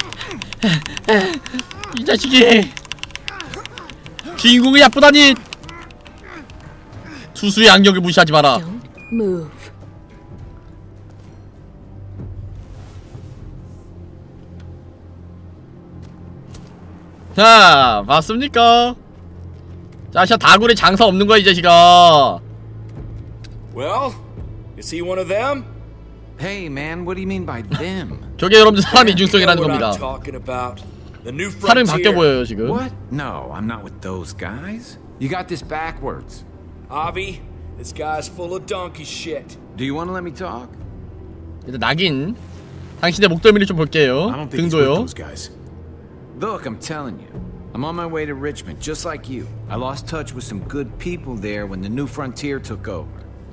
이 자식이 주인공이 예쁘다니. 투수의 악력을 무시하지 마라. Move. 자, 봤습니까? 자, 진짜 다굴에 장사 없는 거야 이 자식아. Well, is he one of them? Hey man, what do you mean by them? 저게 여러분들 사람 이중성이라는 겁니다. 사람이 바뀌어 보여요 지금. What? No, I'm not with those guys. You got this backwards. Javi, this guy's full of donkey shit. Do you want to let me talk? 일단 낙인. 당신의 목덜미를 좀 볼게요. 등도요. Look, I'm telling you. I'm on my way to Richmond, just like you. I lost touch with some good people there when the New Frontier took over.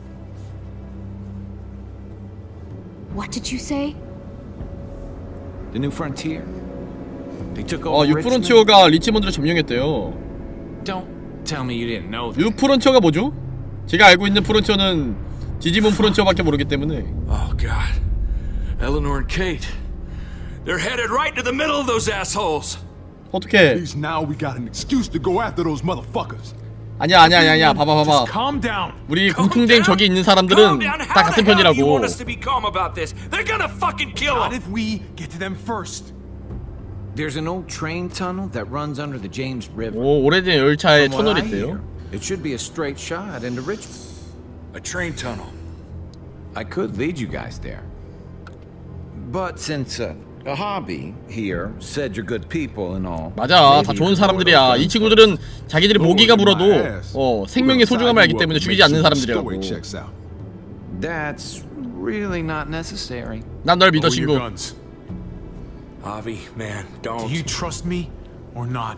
What did you say? The New Frontier. They took over 뉴 프론티어가 리치몬드를 점령했대요. Don't tell me you didn't know that. 뉴 프론티어가 뭐죠? 제가 알고 있는 프론티어는 디지몬 프론티어밖에 모르기 때문에. Oh God, Eleanor and Kate. They're headed right to the middle of those assholes. 어떻게? At least now we got an excuse to go after those motherfuckers. 아니야. 봐봐. 우리 공통된 적이 있는 사람들은 다 같은 편이라고. Not if we get to them first. There's an old train tunnel that runs under the James River. 오, 오래된 열차에 터널이 있대요. It should be a straight shot into Richmond. A train tunnel. I could lead you guys there. But since a hobby here said you're good people and all. 맞아, 다 좋은 사람들이야. 이 친구들은 자기들이 모기가 물어도 생명의 소중함을 알기 때문에 죽이지 않는 사람들이라고. That's really not necessary. 난 널 믿어 친구. Javi, man, don't. Do you trust me or not?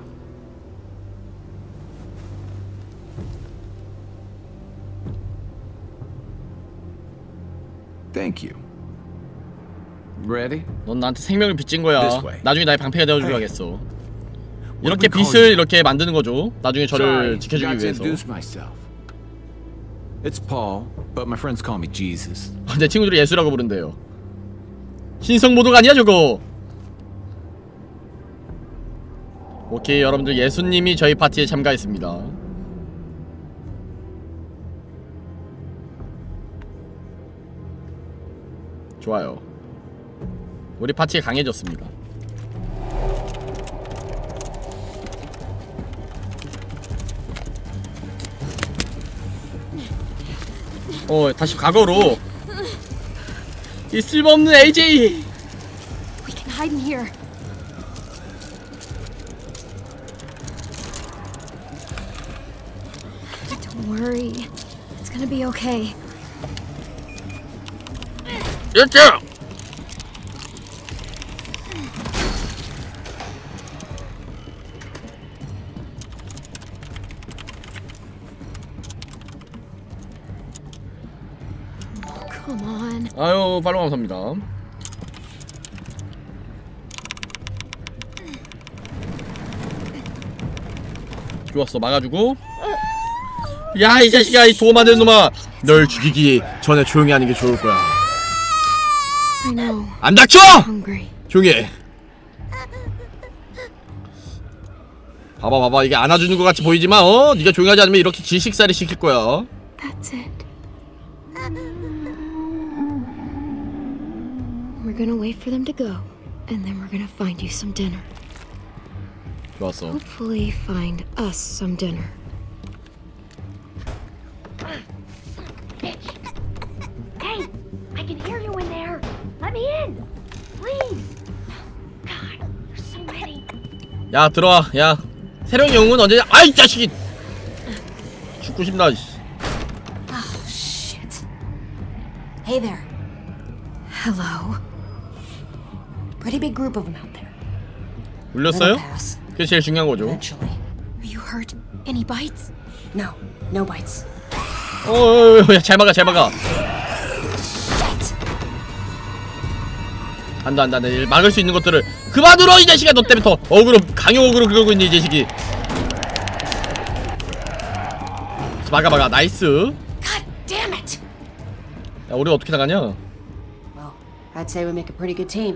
Thank you. Ready? 넌 나한테 생명을 빚진 거야. 나중에 나의 방패가 되어주겠어. 이렇게 빚을 이렇게 만드는 거죠. 나중에 저를 지켜주기 위해서. It's Paul, but my friends call me Jesus. 내 친구들이 예수라고 부른대요. 신성 모독 아니야 저거? 오케이, 여러분들 예수님이 저희 파티에 참가했습니다. 좋아요. 우리 파티가 강해졌습니다. 다시 과거로. 이 쓸모없는 AJ. We can hide in here. Don't worry. It's gonna be okay. 이렇게. Come on. 아유, 팔로우 감사합니다. 좋았어, 막아주고. 야, 이 자식아, 이 도움 안 되는 놈아. 널 죽이기 전에 조용히 하는 게 좋을 거야. 안 닥쳐! 조용히 해. 봐봐, 이게 안아주는 것 같이 보이지만 네가 조용히 하지 않으면 이렇게 질식살이 시킬 거야. That's it. We're gonna wait for them to go, and then we're gonna find you some dinner. 좋았어. Hopefully find us some dinner. me in, please. God, there's so many. 야 들어와. 야 새로운 영웅은 언제? 아이 자식이. 죽고 싶나. Oh shit. Hey there. Hello. Pretty big group of them out there. 울렸어요? 그게 제일 중요한 거죠. Eventually. Are you hurt? Any bites? No, no bites. 야, 잘 막아, 잘 막아. 안돼, 안돼, 안돼. 막을 수 있는 것들을 그만들어 이 자식아. 너 때문에 더 어그로, 강요 어그로 그러고 있니 이 자식이. 막아, 막아. 나이스. God damn it. 야, 우리 어떻게 나가냐? Well, I'd say we make a pretty good team.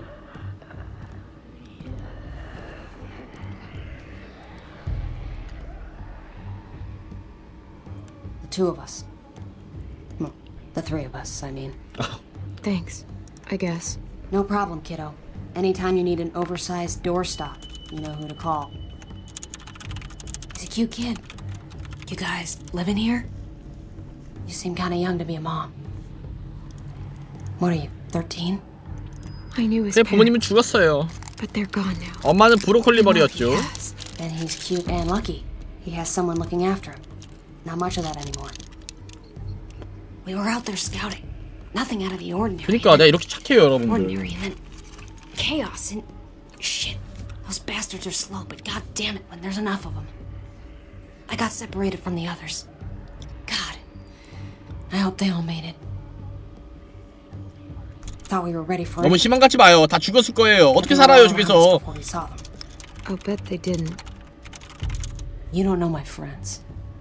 The two of us. Well, the three of us, I mean. Thanks, I guess. No problem, kiddo. Anytime you need an oversized doorstop, you know who to call. He's a cute kid. You guys living here? You seem kinda young to be a mom. What are you, 13? I knew his 제 부모님은 죽었어요. but they're gone now. 엄마는 브로콜리 머리였죠. Then he's cute and lucky. He has someone looking after him. Not much of that anymore. We were out there scouting. Nothing out of the ordinary. 그러니까 내가 이렇게 착해요, 여러분들. Ordinary and chaos and shit. Those bastards are slow, but god damn it when there's enough of them. I got separated from the others. God, I hope they all made it. Thought we were ready for it. 너무 희망 갖지 마요. 다 죽었을 거예요. 어떻게 살아요, 저기서? I'll bet they didn't. You don't know my friends.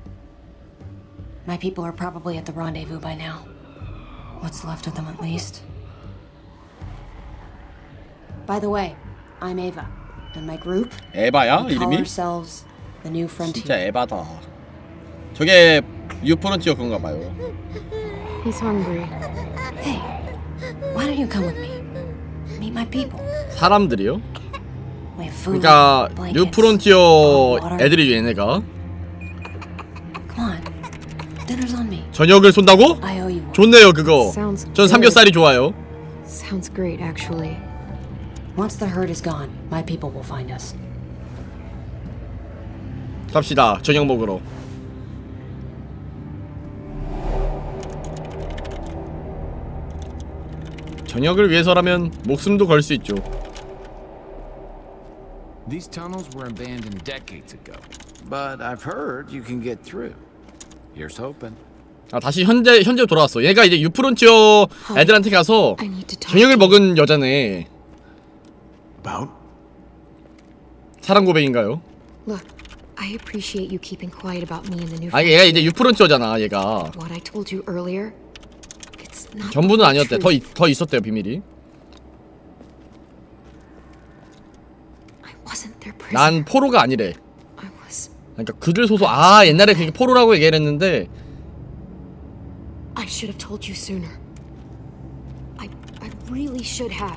My people are probably at the rendezvous by now. What's left of them, at least. By the way, I'm Ava, and my group. 에바야 we call 이름이? ourselves the New Frontier. 진짜 에바다. 저게 유프론티어 그런가 봐요. He's hungry. Hey, why don't you come with me? Meet my people. 사람들이요? We have food, 그러니까 blankets, 유프론티어 water. 애들이 얘네가. Come on, dinner's on me. 저녁을 쏜다고? I owe you one. 좋네요 그거. Sounds 전 삼겹살이 좋아요. Sounds great, actually. Once the herd is gone, my people will find us. 갑시다. 저녁 먹으러. 저녁을 위해서라면 목숨도 걸 수 있죠. These tunnels were abandoned decades ago, but I've heard you can get through. Here's hoping. 아 다시 현재로 돌아왔어. 얘가 이제 유프론티어 애들한테 가서 저녁을 먹은 여자네. About? 사랑 고백인가요? Look, I appreciate you keeping quiet about me and the new. 아 얘가 이제 유프론티어잖아 얘가. What I told you earlier, it's not. 전부는 아니었대. 더 있었대요 비밀이. 난 포로가 아니래. 그러니까 그들 소속. 아 옛날에 그게 포로라고 얘기를 했는데. I should have told you sooner. I really should have.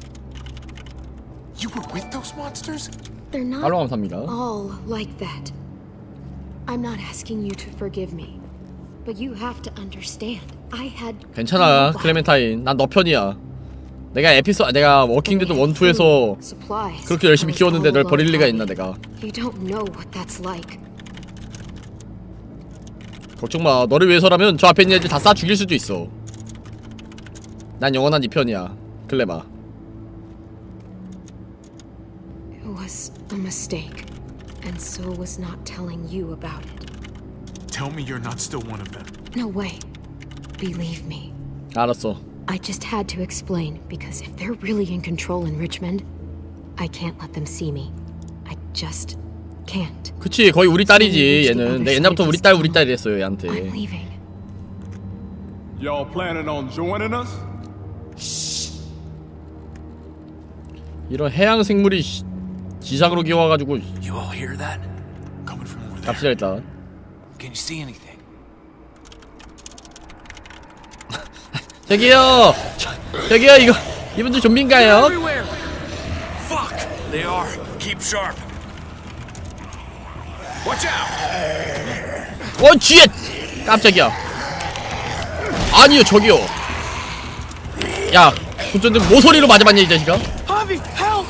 You were with those monsters? They're not 팔로우 감사합니다. all like that. I'm not asking you to forgive me, but you have to understand. I had. 괜찮아 클레멘타인. 난 너 편이야. 내가 워킹데드 1, 2에서 그렇게 열심히 키웠는데 널 버릴 리가 있나 내가. You don't know what that's like. 걱정 마. 너를 위해서라면 저 앞에 있는 애들 다 쏴 죽일 수도 있어. 난 영원한 네 편이야, 클레마. It was a mistake, and so was not telling you about it. Tell me you're not still one of them. No way. Believe me. 알았어. I just had to explain, because if they're really in control in Richmond, I can't let them see me. I just can't. 그치 거의 우리 딸이지 얘는. 내 옛날부터 우리 딸 이랬어요 얘한테. I'm leaving. Y'all planning on joining us? 이런 해양 생물이 지상으로 기어와가지고. You all hear that? Coming from over there. 갑시다 일단. Can you see anything? 저기요, 저기요 이분들 좀비인가요? Fuck! They are. Keep sharp. Watch out! 뒤에! 깜짝이야. 아니요 저기요. 야 손전등 모서리로 맞아봤냐 이 자식아. Javi, help!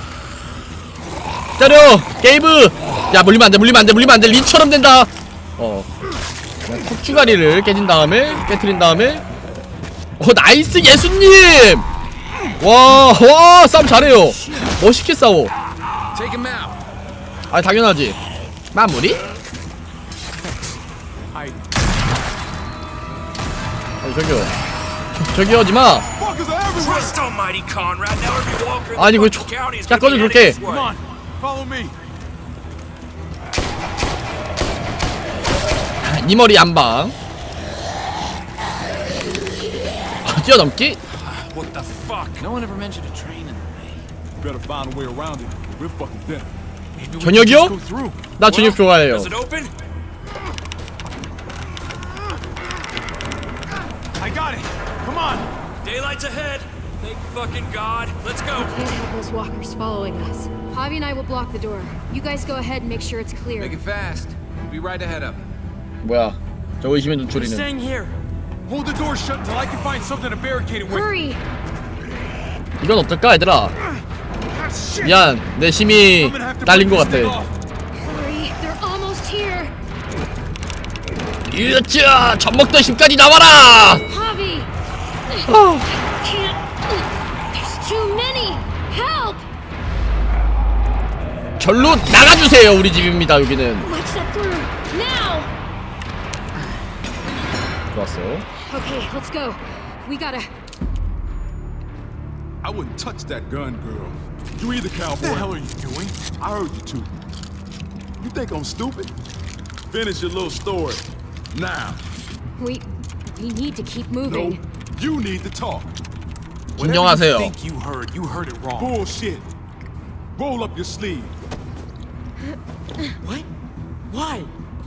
기다려 게이브. 야 물리면 안돼 물리면 안돼 물리면 안돼. 리처럼 된다. 그냥 턱주가리를 깨진 다음에 깨트린 다음에 나이스 예수님. 와 싸움 잘해요. 멋있게 싸워. 아 당연하지. 마무리? 저기요 하지마. 아니 왜 샷건을 그렇게. 니 머리 안방. 뛰어넘기? What the fuck? No one ever mentioned a train in the way. Better find a way around it. We're fucking dead. 저녁이요? 나 저녁 좋아해요. I got it. Come on. Daylight's ahead. Thank fucking God. Let's go. I can't have those walkers following us. Javi and I will block the door. You guys go ahead and make sure it's clear. Make it fast. Be right ahead of him. 뭐야? 저 의심의 I'm 눈초리는. staying here. Hold the door shut until I can find something to barricade it with. Hurry. 이건 어떨까 얘들아? 미안 내 힘이 딸린 것 같아. Hurry. They're almost here. 으쌰! 젖먹던 힘까지 나와라! Javi. Can't. There's too many. Help. 절로 나가주세요. 우리 집입니다 여기는. Watch that through. Now. 좋았어. Okay, let's go. We gotta. I wouldn't touch that gun, girl. You either, cowboy. What the hell are you doing? I heard you two. You think I'm stupid? Finish your little story. Now. We need to keep moving. No, you need to talk. 진정하세요. Whatever you think you heard it wrong. Bullshit. Roll up your sleeve. What? Why?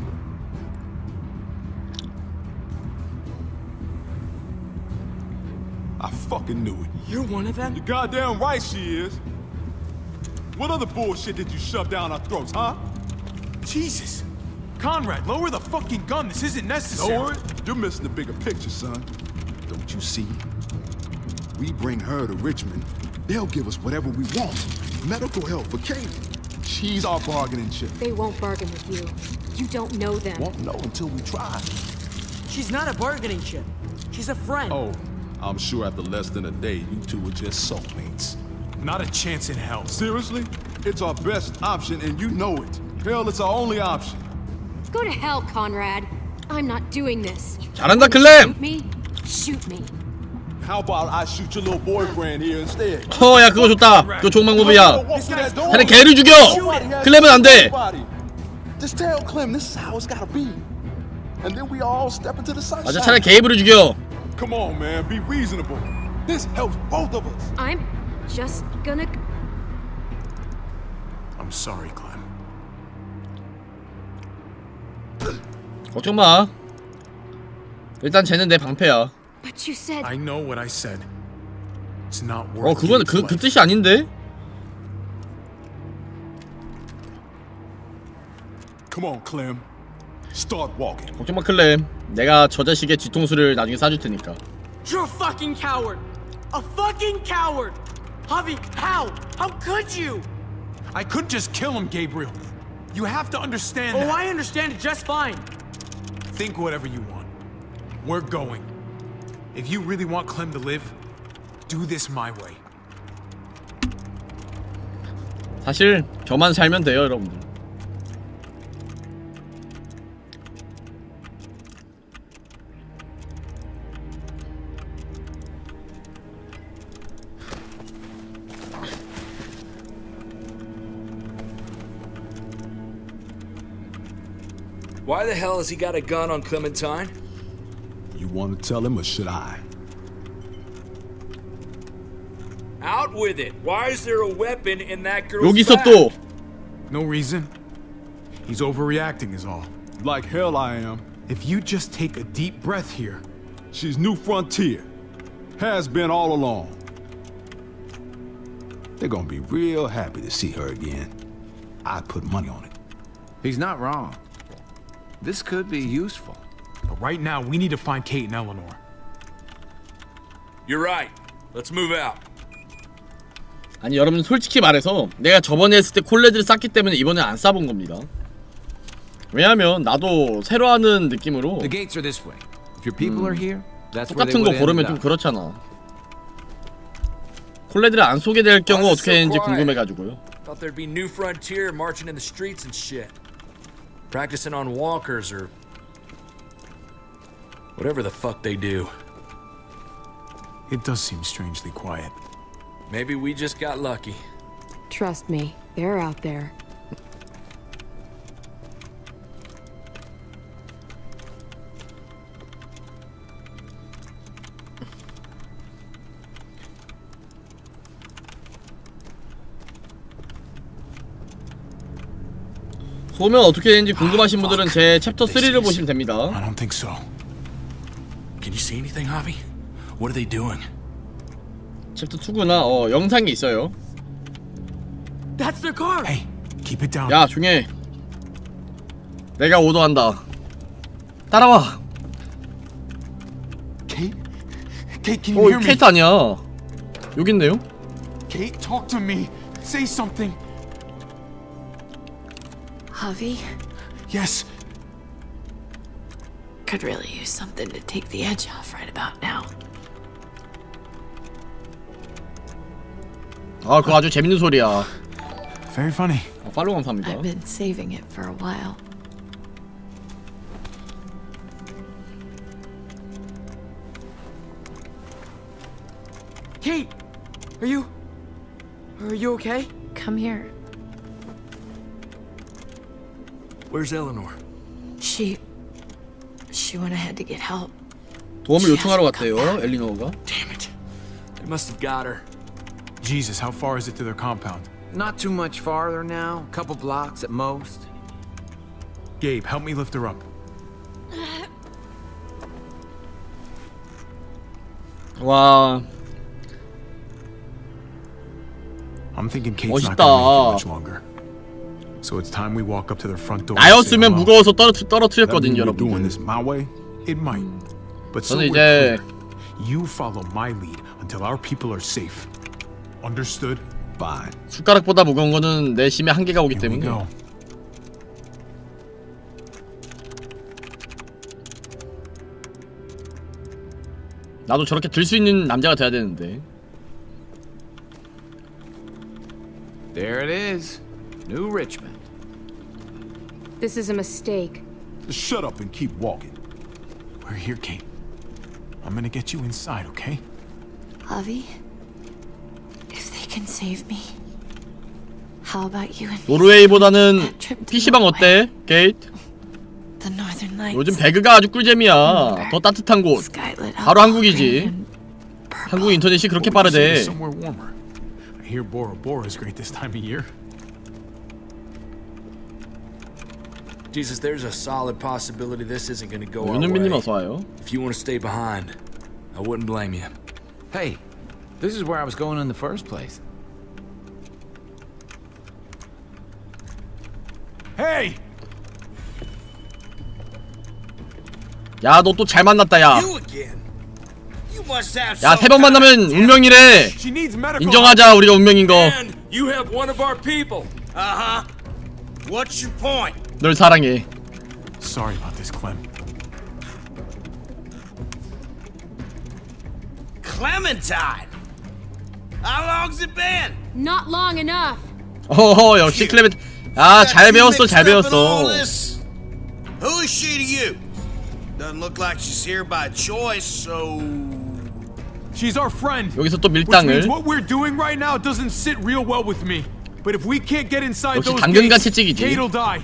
I fucking knew it. You're one of them? You're goddamn right she is. What other bullshit did you shove down our throats, huh? Jesus. Conrad, lower the fucking gun. This isn't necessary. Lower it? You're missing the bigger picture, son. Don't you see? We bring her to Richmond, they'll give us whatever we want. Medical help for Katie. She's our bargaining chip. They won't bargain with you. You don't know them. Won't know until we try. She's not a bargaining chip. She's a friend. Oh, I'm sure after less than a day, you two were just soulmates. Not a chance in hell. Seriously? It's our best option, and you know it. Hell, it's our only option. Go to hell, Conrad. I'm not doing this. 잘한다 클램. Shoot me. Shoot me. How about I shoot your little boyfriend here instead? 야 그거 좋다. 그거 좋은 방법이야. 차라리 걔를 죽여. 클램은 안 돼. Just tell Clem this is how it's gotta be. And then we all step into the sunshine. 맞아 차라리 게이브를 죽여. Come on, man, be reasonable. This helps both of us. I'm just gonna. I'm sorry, Clem. 걱정 마. 일단 쟤는 내 방패야. But you said. I know what I said. It's not worth. 그건 그 뜻이 아닌데. Come on, Clem. Start walking. 걱정 마 클램. 내가 저 자식의 뒤통수를 나중에 싸줄 테니까. You're a fucking coward. A fucking coward. Javi, how? How could you? I couldn't just kill him, Gabriel. You have to understand that. Oh, I understand it just fine. Think whatever you want. We're going. If you really want Clem to live, do this my way. 사실 저만 살면 돼요, 여러분들. Why the hell has he got a gun on Clementine? You want to tell him or should I? Out with it. Why is there a weapon in that girl's 여기서 back? 또. No reason. He's overreacting is all. Like hell I am. If you just take a deep breath here. She's New Frontier. Has been all along. They're gonna be real happy to see her again. I'd put money on it. He's not wrong. This could be useful. But right now, we need to find Kate and Eleanor. You're right. Let's move out. 아니 여러분 솔직히 말해서 내가 저번에 했을 때 콜레드를 쌌기 때문에 이번에 안 싸본 겁니다. 왜냐면 나도 새로 하는 느낌으로 The gates are this way. If your people are here, that's where they 똑같은 거 would 고르면 end 좀 up. 그렇잖아. 콜레드를 안 쏘게 될 경우 어떻게 되는지 궁금해가지고요. Thought there'd be new frontier marching in the streets and shit. Practicing on walkers or whatever the fuck they do. It does seem strangely quiet. Maybe we just got lucky. Trust me, they're out there. 쏘면 어떻게 되는지 궁금하신 분들은 제 챕터 3를 보시면 됩니다. I don't think so. Can you see anything, Javi? What are they doing? 챕터 2구나. 영상이 있어요. That's their car. Hey, keep it down. 야, 중에 내가 오더한다. 따라와. Kate? Kate, can you hear me? 케이트 아니야. 여기 있네요. Kate, talk to me. Say something. Javi? Yes. Could really use something to take the edge off right about now. 아, 그거 아주 재밌는 소리야. Very funny. 팔로우 감사합니다. I've been saving it for a while. Kate, are you okay? Come here. Where's Eleanor? She went ahead to get help. 도움을 요청하러 갔대요, 엘리노가. Damn it. They must have got her. Jesus, how far is it to their compound? Not too much farther now. A couple blocks at most. Gabe, help me lift her up. 와. I'm thinking Kate's not 멋있다. gonna make it much longer. So it's time we walk up to their front door. 나였으면 무거워서 떨어뜨렸거든요, We're doing 여러분. this my way. It might. But so 저는 we're 이제 clear. You follow my lead until our people are safe. Understood? Fine. 숟가락보다 무거운 거는 내 심의 한계가 오기 때문에. go. 나도 저렇게 들 수 있는 남자가 돼야 되는데. There it is. New Richmond. This is a mistake. Just shut up and keep walking. We're here, Kate. I'm gonna get you inside, okay? Javi, if they can save me, how about you and me? 노르웨이보다는 PC방 어때, 게이트? The Northern Lights. 요즘 배그가 아주 꿀잼이야. 더 따뜻한 곳. 바로 한국이지. 한국 인터넷이 그렇게 빠르대. Somewhere warmer. I hear Bora Bora is great this time of year. Jesus, there's a solid possibility this isn't gonna go our 윤은빈님 way. 어서 와요. If you want to stay behind, I wouldn't blame you. Hey, this is where I was going in the first place. Hey! 야, 너 또 잘 만났다, 야. You again. You must have 야, some 세 번 만나면 운명이래. She needs medical. 인정하자, 우리가 운명인 거. And you have one of our people. Uh-huh. What's your point? 널 사랑해. Sorry about this, Clem. Clementine. How long's it been? Not long enough. 어허, 역시 클레멘트. 아, 잘 배웠어, 잘 배웠어. Who is she to you? Doesn't look like she's here by choice, so... She's our friend. 여기서 또 Which means 밀당을. what we're doing right now doesn't sit real well with me. But if we can't get inside 역시 those 당근같이 gates, 찍이지. Kate'll die.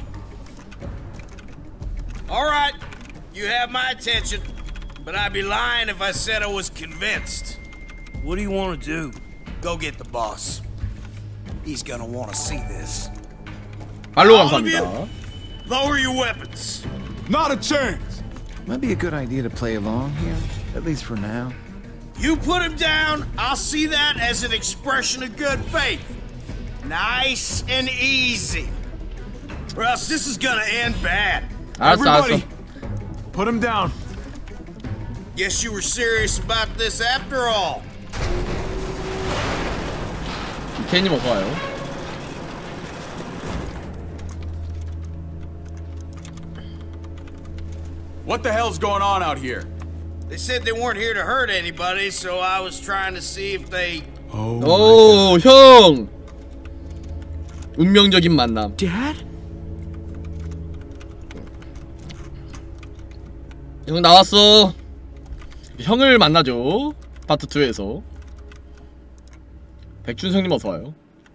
All right, you have my attention, but I'd be lying if I said I was convinced. What do you want to do? Go get the boss. He's gonna want to see this. 팔로우 All of you, 감사합니다. lower your weapons. Not a chance. Might be a good idea to play along here, at least for now. You put him down, I'll see that as an expression of good faith. Nice and easy. Or else this is gonna end bad. 알았어, Everybody, 알았어. put him down. Guess you were serious about this after all. 케이님 어서와요. What the hell's going on out here? They said they weren't here to hurt anybody, so I was trying to see if they... 오, 형! 운명적인 만남. Dad? 형 나왔어. 형을 만나죠. 파트 2에서. 백준성님 어서와요.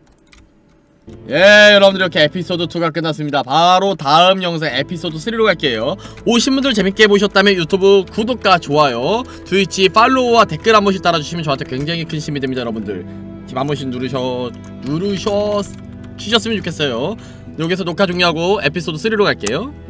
예, 여러분들 이렇게 에피소드 2가 끝났습니다. 바로 다음 영상 에피소드 3로 갈게요. 오신 분들 재밌게 보셨다면 유튜브 구독과 좋아요, 트위치 팔로우와 댓글 한 번씩 달아주시면 저한테 굉장히 큰 힘이 됩니다. 여러분들 지금 한 번씩 누르셨으면 좋겠어요. 여기서 녹화 종료하고 에피소드 3로 갈게요.